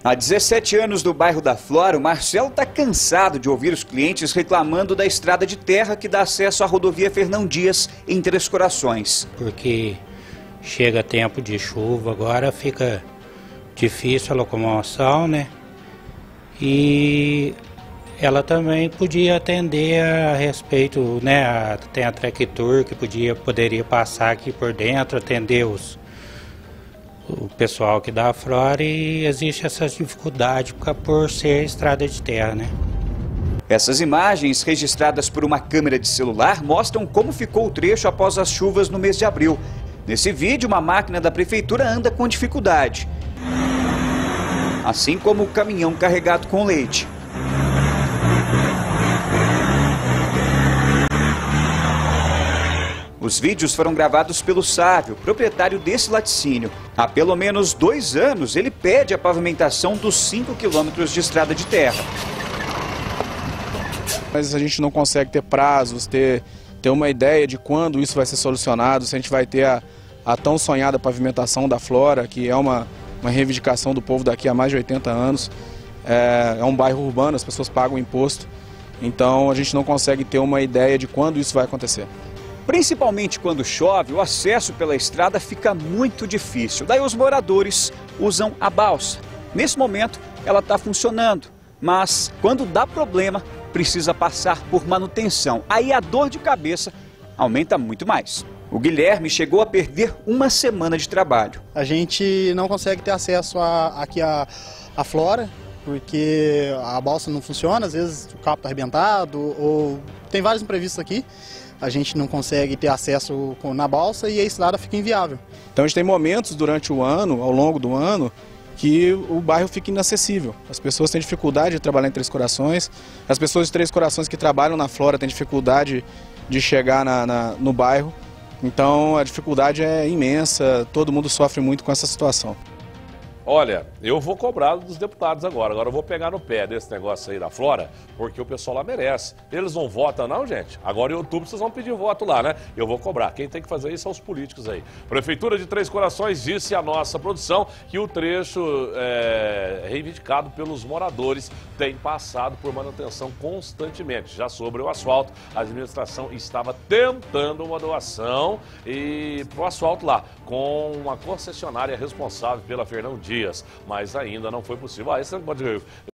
Há 17 anos no bairro da Flora, o Marcelo está cansado de ouvir os clientes reclamando da estrada de terra que dá acesso à rodovia Fernão Dias em Três Corações. Porque chega tempo de chuva, agora fica difícil a locomoção, né? E ela também podia atender a respeito, né? Tem a Trectour que poderia passar aqui por dentro, atender o pessoal que dá a Flora, e existe essa dificuldade por ser estrada de terra, né? Essas imagens, registradas por uma câmera de celular, mostram como ficou o trecho após as chuvas no mês de abril. Nesse vídeo, uma máquina da prefeitura anda com dificuldade, assim como o caminhão carregado com leite. Os vídeos foram gravados pelo Sávio, proprietário desse laticínio. Há pelo menos 2 anos, ele pede a pavimentação dos 5 quilômetros de estrada de terra. Mas a gente não consegue ter prazos, ter uma ideia de quando isso vai ser solucionado, se a gente vai ter a tão sonhada pavimentação da Flora, que é uma reivindicação do povo daqui há mais de 80 anos. É um bairro urbano, as pessoas pagam imposto, então a gente não consegue ter uma ideia de quando isso vai acontecer. Principalmente quando chove, o acesso pela estrada fica muito difícil. Daí os moradores usam a balsa. Nesse momento, ela está funcionando, mas quando dá problema, precisa passar por manutenção. Aí a dor de cabeça aumenta muito mais. O Guilherme chegou a perder 1 semana de trabalho. A gente não consegue ter acesso aqui à Flora, porque a balsa não funciona, às vezes o cabo está arrebentado, ou tem vários imprevistos aqui. A gente não consegue ter acesso na balsa e a estrada fica inviável. Então a gente tem momentos durante o ano, ao longo do ano, que o bairro fica inacessível. As pessoas têm dificuldade de trabalhar em Três Corações, as pessoas de Três Corações que trabalham na Flora têm dificuldade de chegar no bairro. Então a dificuldade é imensa, todo mundo sofre muito com essa situação. Olha, eu vou cobrar dos deputados agora eu vou pegar no pé desse negócio aí da Flora, porque o pessoal lá merece. Eles não votam não, gente? Agora em outubro vocês vão pedir voto lá, né? Eu vou cobrar. Quem tem que fazer isso são os políticos aí. Prefeitura de Três Corações disse à nossa produção que o trecho reivindicado pelos moradores tem passado por manutenção constantemente. Já sobre o asfalto, a administração estava tentando uma doação pro asfalto lá, com uma concessionária responsável pela Fernão Dias, mas ainda não foi possível. Esse não pode